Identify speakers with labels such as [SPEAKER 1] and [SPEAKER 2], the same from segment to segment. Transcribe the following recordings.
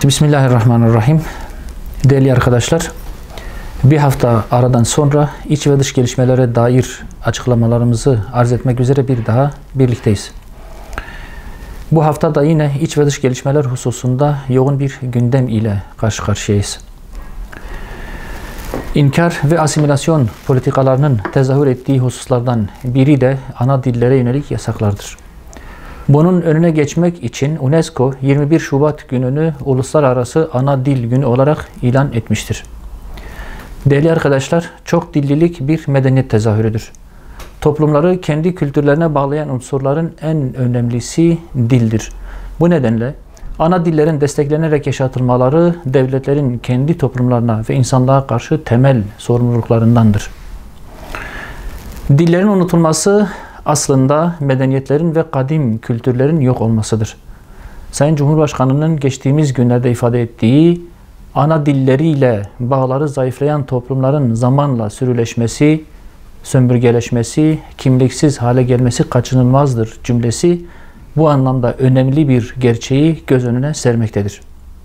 [SPEAKER 1] Bismillahirrahmanirrahim. Değerli arkadaşlar, bir hafta aradan sonra iç ve dış gelişmelere dair açıklamalarımızı arz etmek üzere bir daha birlikteyiz. Bu hafta da yine iç ve dış gelişmeler hususunda yoğun bir gündem ile karşı karşıyayız. İnkar ve asimilasyon politikalarının tezahür ettiği hususlardan biri de ana dillere yönelik yasaklardır. Bunun önüne geçmek için UNESCO 21 Şubat gününü Uluslararası Ana Dil Günü olarak ilan etmiştir. Değerli arkadaşlar, çok dillilik bir medeniyet tezahürüdür. Toplumları kendi kültürlerine bağlayan unsurların en önemlisi dildir. Bu nedenle ana dillerin desteklenerek yaşatılmaları devletlerin kendi toplumlarına ve insanlığa karşı temel sorumluluklarındandır. Dillerin unutulması aslında medeniyetlerin ve kadim kültürlerin yok olmasıdır. Sayın Cumhurbaşkanı'nın geçtiğimiz günlerde ifade ettiği ana dilleriyle bağları zayıflayan toplumların zamanla sürüleşmesi, sömürgeleşmesi, kimliksiz hale gelmesi kaçınılmazdır cümlesi bu anlamda önemli bir gerçeği göz önüne sermektedir.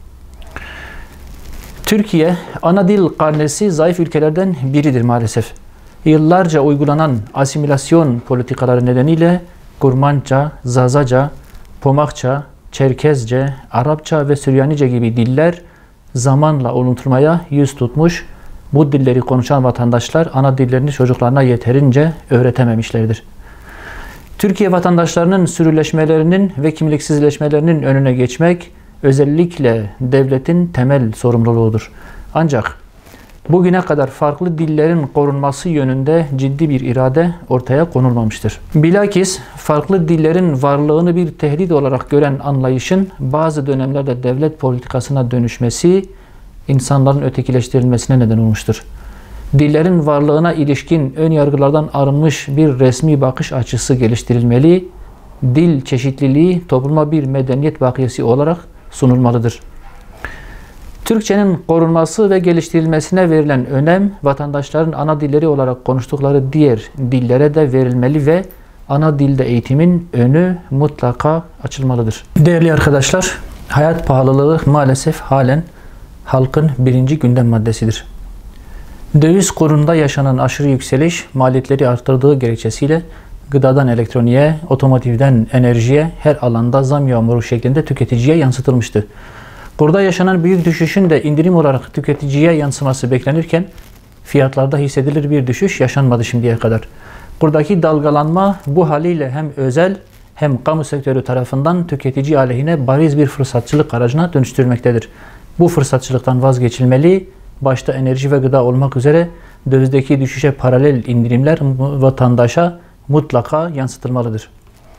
[SPEAKER 1] Türkiye, ana dil karnesi zayıf ülkelerden biridir maalesef. Yıllarca uygulanan asimilasyon politikaları nedeniyle Kurmanca, Zazaca, Pomakça, Çerkezce, Arapça ve Süryanice gibi diller zamanla unutulmaya yüz tutmuş, bu dilleri konuşan vatandaşlar ana dillerini çocuklarına yeterince öğretememişlerdir. Türkiye vatandaşlarının sürüleşmelerinin ve kimliksizleşmelerinin önüne geçmek özellikle devletin temel sorumluluğudur. Ancak bugüne kadar farklı dillerin korunması yönünde ciddi bir irade ortaya konulmamıştır. Bilakis farklı dillerin varlığını bir tehdit olarak gören anlayışın bazı dönemlerde devlet politikasına dönüşmesi insanların ötekileştirilmesine neden olmuştur. Dillerin varlığına ilişkin ön yargılardan arınmış bir resmi bakış açısı geliştirilmeli, dil çeşitliliği topluma bir medeniyet bakiyesi olarak sunulmalıdır. Türkçenin korunması ve geliştirilmesine verilen önem, vatandaşların ana dilleri olarak konuştukları diğer dillere de verilmeli ve ana dilde eğitimin önü mutlaka açılmalıdır. Değerli arkadaşlar, hayat pahalılığı maalesef halen halkın birinci gündem maddesidir. Döviz kurunda yaşanan aşırı yükseliş, maliyetleri arttırdığı gerekçesiyle gıdadan elektroniğe, otomotivden enerjiye her alanda zam yağmuru şeklinde tüketiciye yansıtılmıştı. Burada yaşanan büyük düşüşün de indirim olarak tüketiciye yansıması beklenirken fiyatlarda hissedilir bir düşüş yaşanmadı şimdiye kadar. Buradaki dalgalanma bu haliyle hem özel hem kamu sektörü tarafından tüketici aleyhine bariz bir fırsatçılık aracına dönüştürmektedir. Bu fırsatçılıktan vazgeçilmeli, başta enerji ve gıda olmak üzere dövizdeki düşüşe paralel indirimler vatandaşa mutlaka yansıtılmalıdır.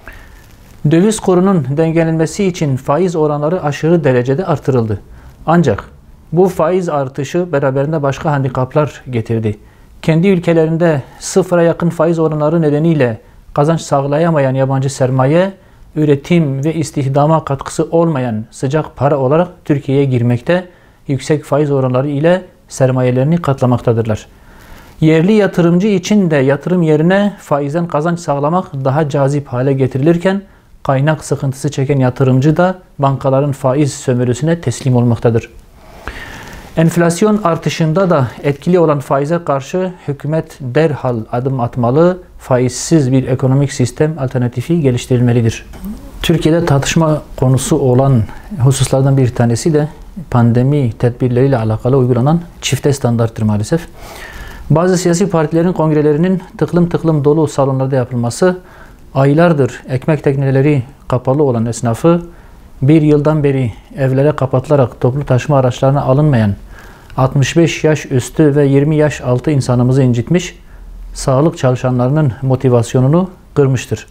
[SPEAKER 1] Döviz kurunun dengelenmesi için faiz oranları aşırı derecede artırıldı. Ancak bu faiz artışı beraberinde başka handikaplar getirdi. Kendi ülkelerinde sıfıra yakın faiz oranları nedeniyle kazanç sağlayamayan yabancı sermaye, üretim ve istihdama katkısı olmayan sıcak para olarak Türkiye'ye girmekte, yüksek faiz oranları ile sermayelerini katlamaktadırlar. Yerli yatırımcı için de yatırım yerine faizden kazanç sağlamak daha cazip hale getirilirken, kaynak sıkıntısı çeken yatırımcı da bankaların faiz sömürüsüne teslim olmaktadır. Enflasyon artışında da etkili olan faize karşı hükümet derhal adım atmalı, faizsiz bir ekonomik sistem alternatifi geliştirilmelidir. Türkiye'de tartışma konusu olan hususlardan bir tanesi de pandemi tedbirleriyle alakalı uygulanan çifte standarttır maalesef. Bazı siyasi partilerin kongrelerinin tıklım tıklım dolu salonlarda yapılması, aylardır ekmek tekneleri kapalı olan esnafı, bir yıldan beri evlere kapatılarak toplu taşıma araçlarına alınmayan 65 yaş üstü ve 20 yaş altı insanımızı incitmiş, sağlık çalışanlarının motivasyonunu kırmıştır.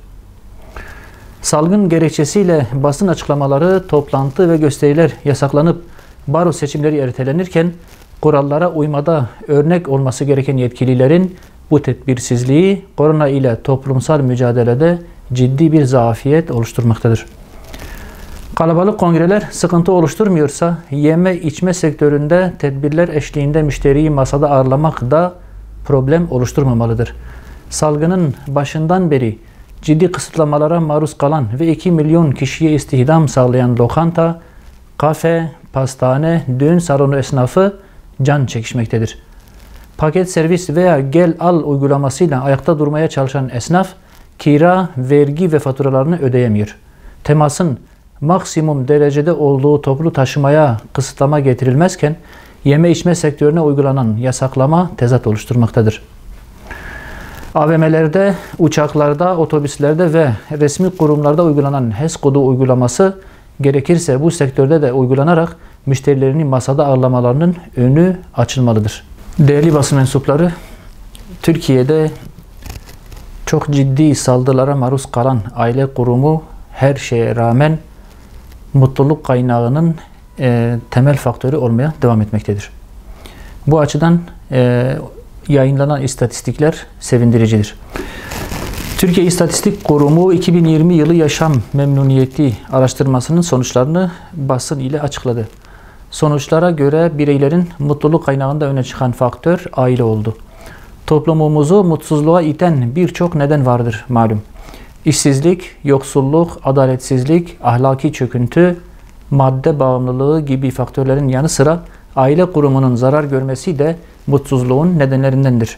[SPEAKER 1] Salgın gerekçesiyle basın açıklamaları, toplantı ve gösteriler yasaklanıp baro seçimleri ertelenirken, kurallara uymada örnek olması gereken yetkililerin bu tedbirsizliği korona ile toplumsal mücadelede ciddi bir zafiyet oluşturmaktadır. Kalabalık kongreler sıkıntı oluşturmuyorsa yeme içme sektöründe tedbirler eşliğinde müşteriyi masada ağırlamak da problem oluşturmamalıdır. Salgının başından beri ciddi kısıtlamalara maruz kalan ve 2 milyon kişiye istihdam sağlayan lokanta, kafe, pastane, düğün salonu esnafı can çekişmektedir. Paket servis veya gel al uygulamasıyla ayakta durmaya çalışan esnaf kira, vergi ve faturalarını ödeyemiyor. Temasın maksimum derecede olduğu toplu taşımaya kısıtlama getirilmezken yeme içme sektörüne uygulanan yasaklama tezat oluşturmaktadır. AVM'lerde, uçaklarda, otobüslerde ve resmi kurumlarda uygulanan HES kodu uygulaması gerekirse bu sektörde de uygulanarak müşterilerini masada ağırlamalarının önü açılmalıdır. Değerli basın mensupları, Türkiye'de çok ciddi saldırılara maruz kalan aile kurumu her şeye rağmen mutluluk kaynağının temel faktörü olmaya devam etmektedir. Bu açıdan yayınlanan istatistikler sevindiricidir. Türkiye İstatistik Kurumu 2020 yılı yaşam memnuniyeti araştırmasının sonuçlarını basın ile açıkladı. Sonuçlara göre bireylerin mutluluk kaynağında öne çıkan faktör aile oldu. Toplumumuzu mutsuzluğa iten birçok neden vardır malum. İşsizlik, yoksulluk, adaletsizlik, ahlaki çöküntü, madde bağımlılığı gibi faktörlerin yanı sıra aile kurumunun zarar görmesi de mutsuzluğun nedenlerindendir.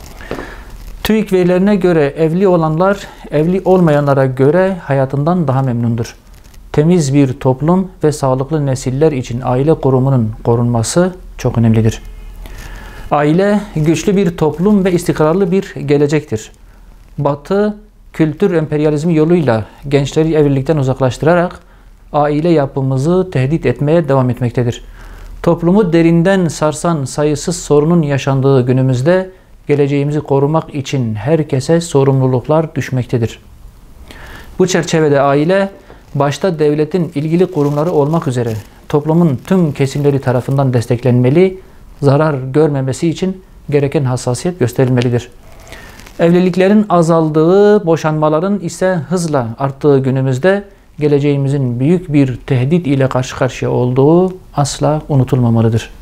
[SPEAKER 1] TÜİK verilerine göre evli olanlar evli olmayanlara göre hayatından daha memnundur. Temiz bir toplum ve sağlıklı nesiller için aile kurumunun korunması çok önemlidir. Aile güçlü bir toplum ve istikrarlı bir gelecektir. Batı kültür emperyalizmi yoluyla gençleri evlilikten uzaklaştırarak aile yapımızı tehdit etmeye devam etmektedir. Toplumu derinden sarsan sayısız sorunun yaşandığı günümüzde geleceğimizi korumak için herkese sorumluluklar düşmektedir. Bu çerçevede aile, başta devletin ilgili kurumları olmak üzere toplumun tüm kesimleri tarafından desteklenmeli, zarar görmemesi için gereken hassasiyet gösterilmelidir. Evliliklerin azaldığı, boşanmaların ise hızla arttığı günümüzde geleceğimizin büyük bir tehdit ile karşı karşıya olduğu asla unutulmamalıdır.